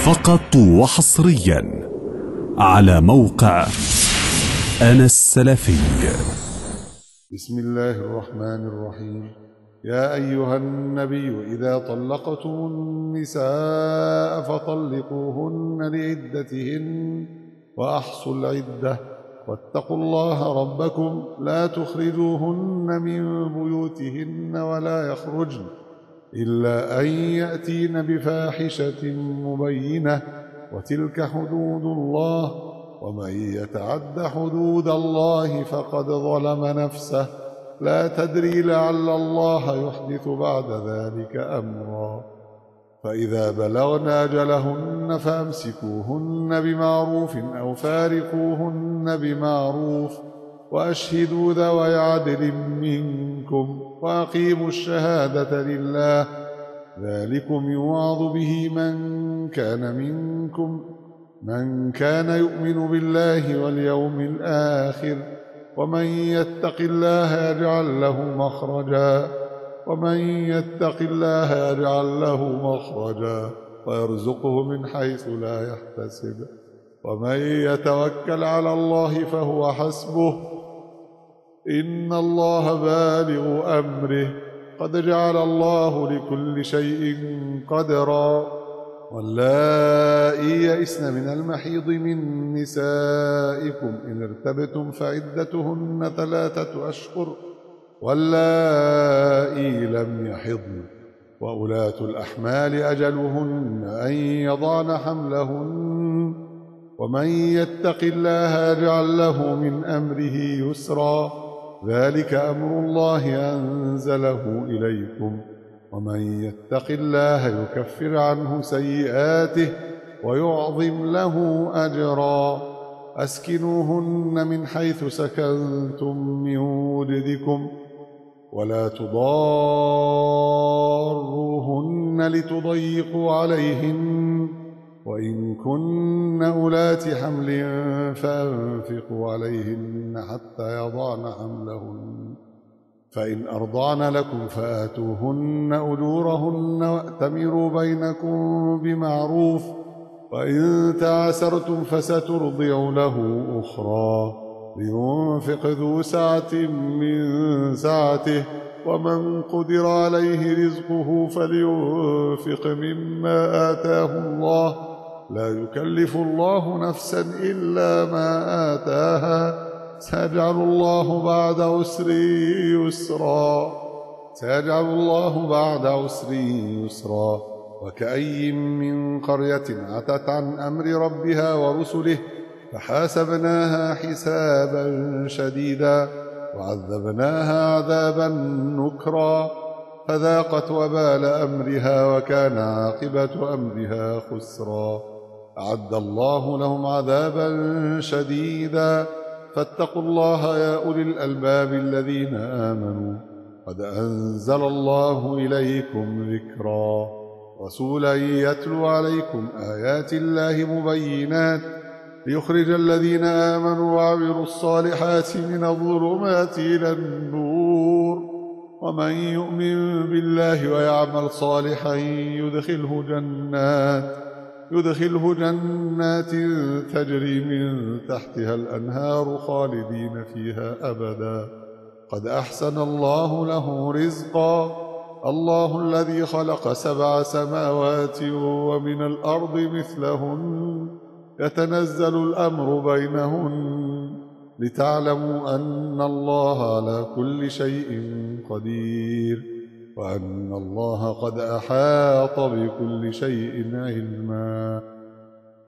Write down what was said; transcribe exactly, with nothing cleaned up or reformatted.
فقط وحصريا على موقع أنا السلفي. بسم الله الرحمن الرحيم. يا أيها النبي إذا طلقتم النساء فطلقوهن لعدتهن وأحصوا العدة واتقوا الله ربكم لا تخرجوهن من بيوتهن ولا يخرجن إلا أن يأتين بفاحشة مبينة وتلك حدود الله ومن يتعد حدود الله فقد ظلم نفسه لا تدري لعل الله يحدث بعد ذلك أمرا. فإذا بلغن أجلهن فأمسكوهن بمعروف أو فارقوهن بمعروف وأشهدوا ذوي عدل منكم وأقيموا الشهادة لله ذلكم يوعظ به من كان منكم من كان يؤمن بالله واليوم الآخر ومن يتق الله يجعل له مخرجا ومن يتق الله يجعل له مخرجا ويرزقه من حيث لا يحتسب ومن يتوكل على الله فهو حسبه إن الله بالغ أمره قد جعل الله لكل شيء قدرا. واللائي يئسن من المحيض من نسائكم إن ارتبتم فعدتهن ثلاثة أشهر واللائي لم يحضن وأولاة الأحمال أجلهن أن يضعن حملهن ومن يتق الله يجعل له من أمره يسرا ذلك أمر الله أنزله إليكم ومن يتق الله يكفر عنه سيئاته ويعظم له أجرا. أسكنوهن من حيث سكنتم من وجدكم ولا تضاروهن لتضيقوا عليهن وإن كن أولات حمل فأنفقوا عليهن حتى يضعن حملهن فإن أرضعن لكم فآتوهن أجورهن وأتمروا بينكم بمعروف وإن تعاسرتم فسترضع له أخرى لينفق ذو سعة من سعته ومن قدر عليه رزقه فلينفق مما آتاه الله لا يكلف الله نفسا إلا ما آتاها سيجعل الله بعد عسر يسرا سيجعل الله بعد عسر يسرا. وكأي من قرية عتت عن أمر ربها ورسله فحاسبناها حسابا شديدا وعذبناها عذابا نكرا فذاقت وبال أمرها وكان عاقبة أمرها خسرا. أعد الله لهم عذابا شديدا فاتقوا الله يا أولي الألباب الذين آمنوا قد أنزل الله إليكم ذكرا رسولا يتلو عليكم آيات الله مبينات ليخرج الذين آمنوا وعملوا الصالحات من الظلمات إلى النور ومن يؤمن بالله ويعمل صالحا يدخله جنات يدخله جنات تجري من تحتها الأنهار خالدين فيها أبدا قد أحسن الله له رزقا. الله الذي خلق سبع سماوات ومن الأرض مثلهن يتنزل الأمر بينهن لتعلموا أن الله على كل شيء قدير وأن الله قد أحاط بكل شيء علما.